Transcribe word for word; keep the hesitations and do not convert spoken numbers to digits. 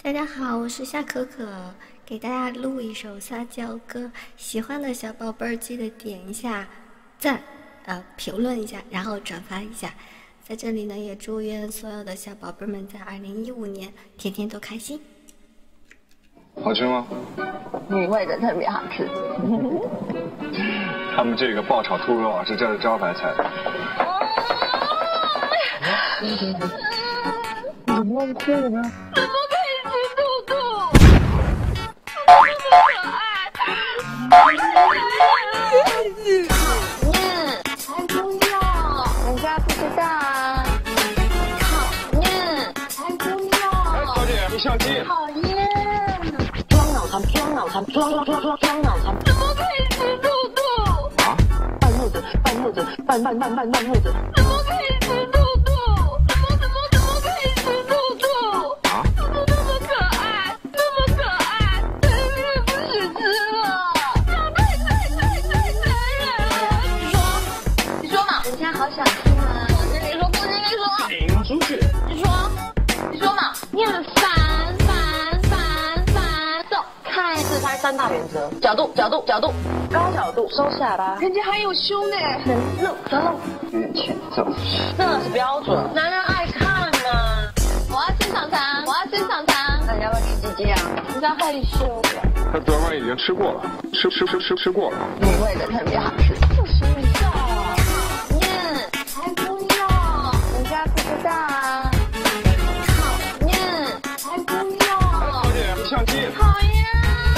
大家好，我是夏可可，给大家录一首撒娇歌，喜欢的小宝贝儿记得点一下赞，呃，评论一下，然后转发一下。在这里呢，也祝愿所有的小宝贝们在二零一五年天天都开心。 好吃吗？ 你味的特别好吃。 他们这个爆炒兔肉啊，是这儿的招牌菜。你怎么哭了呢？ 怎么可以吃兔兔？那么可爱。讨厌，才不要！人家不知道啊。讨厌，才不要！ 哎，小姐，你相机。 讨厌。装脑残，装脑残，装装装装装脑残。怎么可以吃兔兔？ 啊？ 半木子，半木子，半半半半半木子。怎么可以吃兔兔？怎么怎么怎么可以吃兔兔？ 啊？ 兔兔那么可爱，那么可爱，真是不许吃了！太太太太太太人了！你说，你说嘛？人家好想听啊！不听你说，不听你说。 请出去。 你说，你说嘛？你很烦烦烦烦，走，看自拍三大原则：角度、角度、角度，高角度收下巴，人家还有胸呢，能露则露， 越前走。 这是标准，男人爱看嘛。我要吃肠肠，我要吃肠肠，那你要不要吃鸡鸡啊？人家害羞的， 他昨晚已经吃过了，吃吃吃吃吃过了。 你味的特别好吃，不许你笑啊！讨厌，才不要，人家不知道啊。讨厌，才不要！ 小姐，你相机。 讨厌。